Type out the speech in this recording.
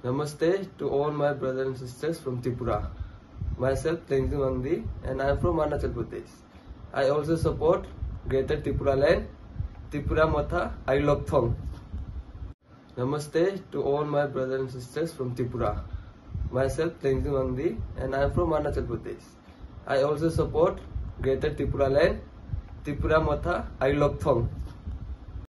Namaste to all my brothers and sisters from Tripura. Myself Tenzing Wangdi and I am from Arunachal Pradesh. I also support Greater Tipraland, Tripura Matha Ailokthong. Namaste to all my brothers and sisters from Tripura. Myself Tenzing Wangdi and I am from Arunachal Pradesh. I also support Greater Tipraland, Tripura Matha Ailokthong.